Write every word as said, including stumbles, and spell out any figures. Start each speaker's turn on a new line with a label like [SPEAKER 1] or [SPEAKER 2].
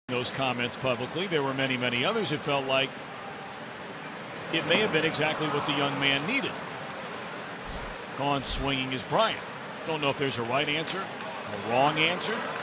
[SPEAKER 1] those comments publicly. There were many, many others who felt like it may have been exactly what the young man needed. Gone swinging is Bryant. Don't know if there's a right answer, a wrong answer.